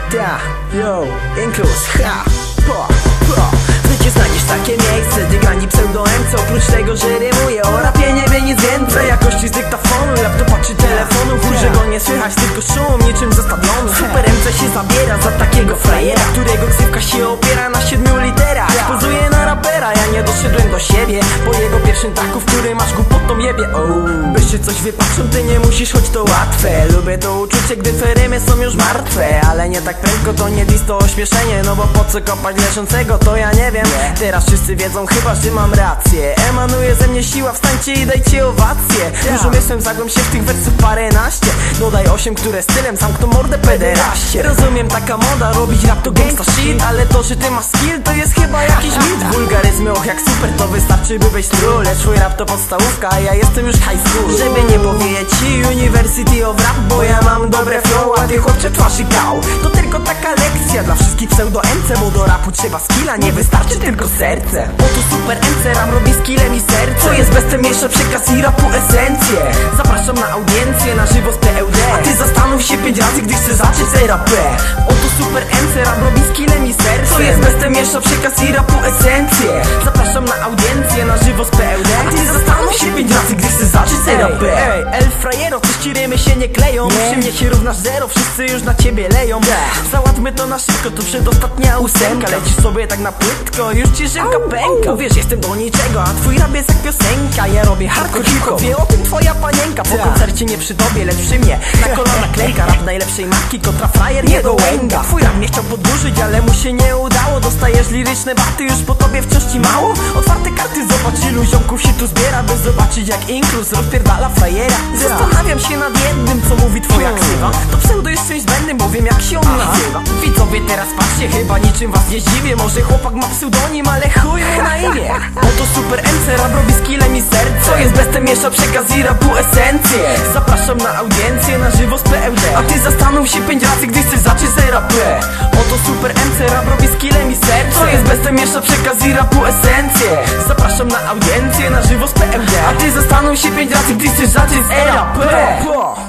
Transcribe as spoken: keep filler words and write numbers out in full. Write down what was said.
Ta, yo, Inklus, ha, po, po. W życiu znajdziesz takie miejsce, gdzie grani pseudo-M C. Oprócz tego, że rymuje o rapie, nie wie nic więcej. Jakości z dyktafonu, laptopa czy telefonu. W że go nie słychać, tylko szum, niczym ze stadionu. Super M C się zabiera za takiego frajera, którego ksywka się opiera na siedmiu literach. Pozuje na rapera, ja nie doszedłem do siebie po jego pierwszym taku, w którym masz głupotą jebie. Oh. Byś się coś wypatrzył, ty nie musisz, choć to łatwe. Lubię to uczucie, gdy ferymy są już martwe. Ale nie tak prędko, to nie dis, to ośmieszenie. No bo po co kopać leżącego, to ja nie wiem. Teraz wszyscy wiedzą chyba, że mam rację. Emanuje ze mnie siła, wstańcie i dajcie owację. Już umysłem zagłęb się w tych wersów paręnaście. Dodaj osiem, które stylem zamkną mordę pederaście. Rozumiem, taka moda, robić rap to gangsta shit. Ale to, że ty masz skill, to jest chyba jakiś mit. Wulgaryzmy, och jak super, to wystarczy, by wejść true. Lecz twój rap to podstawówka, a ja jestem już high school. Żeby nie powiedzieć ci University of Rap, bo ja mam dobre flow, a ty chłopcze twarzy gał. To tylko taka lekcja dla wszystkich pseudo-M C, bo do rapu trzeba skilla, nie wystarczy tylko serce. Oto super M C, rap robi skillem i serce. To jest bezcenniejszy przekaz i rapu esencję. Zapraszam na audiencję, na żywo z P L D. A ty zastanów się pięć razy, gdy chcesz zacząć R A P. Oto super M C, rap robi skillem i serce. To jest bezcenniejszy przekaz i rapu esencję. Zapraszam na audiencję, na żywo z P L D. A ty zastanów się pięć razy, gdy chcesz zacząć R A P. Ej, El Frajero, coś ci rymy się nie kleją. Przy mnie się równasz zero, wszyscy już na ciebie leją. Załatwmy to na szybko, to przedostatnia ósemka. Lecisz sobie tak na płytko, już ci szybko pęka. Wiesz, jestem do niczego, a twój rap jest jak piosenka. Ja robię hardcore hip-hop, wie o tym twoja panienka. Po koncercie nie przy tobie, lecz przy mnie. Na kolana klęka, rap najlepszej marki, kontra frajer nie do łęga. Twój rap nie chciał podłużyć, ale mu się nie udało. Dostajesz liryczne baty, już po tobie wciąż ci mało. Otwarte karty, zobacz ilu ziomków się tu zbiera, by zobaczyć jak Inklus rozpierdala frajera. Zastanawiam się nad jednym, co mówi twoja ksywa. To pseudo jest czymś zbędnym, bo wiem jak się on nazywa. Widzowie teraz patrzcie, chyba niczym was nie zdziwię. Może chłopak ma pseudonim, ale chuj mu na imię. Oto super M C, rap robi skillem i serce. To jest bezcenniejsza przekaz i rapu esencję. Zapraszam na audiencję, na żywo z P L D. A ty zastanów się pięć razy, gdy chcesz zacząć R A P. Oto super M C, rap robi skillem i serce. To jest bezcenniejsza przekaz i rapu esencję. Zapraszam na audiencję, na żywo z P L D. A ty zastanów się pięć razy, gdy chcesz zacząć R A P.